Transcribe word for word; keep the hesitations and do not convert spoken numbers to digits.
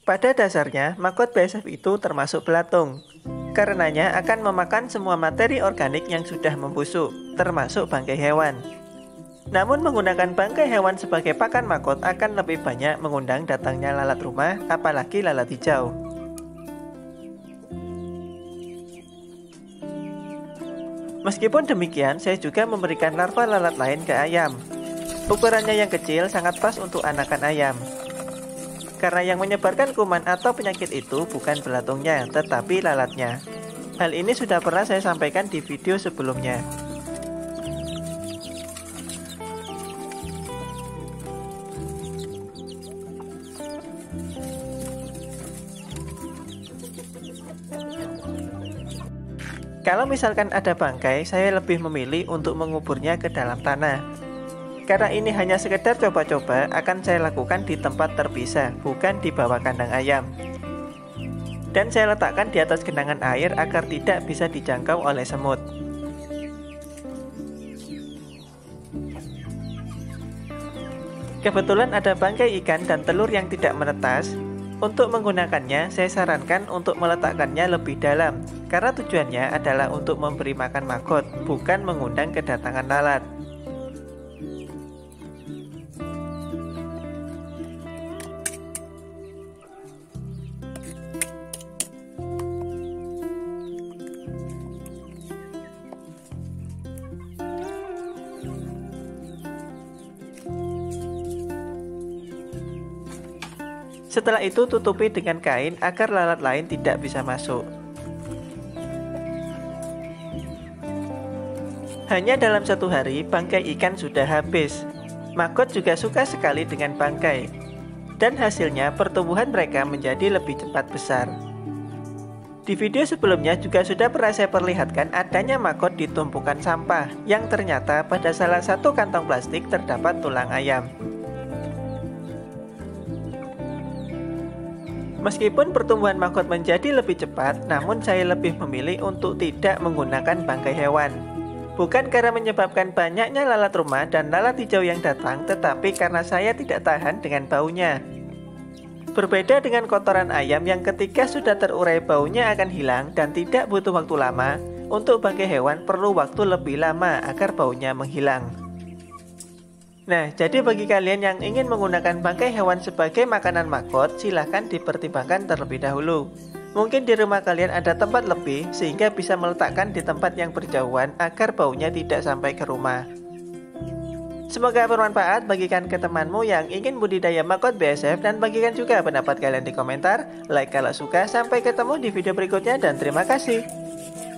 Pada dasarnya, maggot B S F itu termasuk belatung. Karenanya akan memakan semua materi organik yang sudah membusuk, termasuk bangkai hewan. Namun menggunakan bangkai hewan sebagai pakan maggot akan lebih banyak mengundang datangnya lalat rumah, apalagi lalat hijau. Meskipun demikian, saya juga memberikan larva lalat lain ke ayam. Ukurannya yang kecil sangat pas untuk anakan ayam. Karena yang menyebarkan kuman atau penyakit itu bukan belatungnya, tetapi lalatnya. Hal ini sudah pernah saya sampaikan di video sebelumnya. Kalau misalkan ada bangkai, saya lebih memilih untuk menguburnya ke dalam tanah. Karena ini hanya sekedar coba-coba, akan saya lakukan di tempat terpisah, bukan di bawah kandang ayam. Dan saya letakkan di atas genangan air agar tidak bisa dijangkau oleh semut. Kebetulan ada bangkai ikan dan telur yang tidak menetas. Untuk menggunakannya, saya sarankan untuk meletakkannya lebih dalam, karena tujuannya adalah untuk memberi makan maggot, bukan mengundang kedatangan lalat. Setelah itu tutupi dengan kain agar lalat lain tidak bisa masuk. Hanya dalam satu hari bangkai ikan sudah habis. Maggot juga suka sekali dengan bangkai. Dan hasilnya pertumbuhan mereka menjadi lebih cepat besar. Di video sebelumnya juga sudah pernah saya perlihatkan adanya maggot di tumpukan sampah yang ternyata pada salah satu kantong plastik terdapat tulang ayam. Meskipun pertumbuhan maggot menjadi lebih cepat, namun saya lebih memilih untuk tidak menggunakan bangkai hewan. Bukan karena menyebabkan banyaknya lalat rumah dan lalat hijau yang datang, tetapi karena saya tidak tahan dengan baunya. Berbeda dengan kotoran ayam yang ketika sudah terurai baunya akan hilang dan tidak butuh waktu lama, untuk bangkai hewan perlu waktu lebih lama agar baunya menghilang. Nah, jadi bagi kalian yang ingin menggunakan bangkai hewan sebagai makanan maggot, silahkan dipertimbangkan terlebih dahulu. Mungkin di rumah kalian ada tempat lebih, sehingga bisa meletakkan di tempat yang berjauhan agar baunya tidak sampai ke rumah. Semoga bermanfaat, bagikan ke temanmu yang ingin budidaya maggot B S F, dan bagikan juga pendapat kalian di komentar. Like kalau suka, sampai ketemu di video berikutnya dan terima kasih.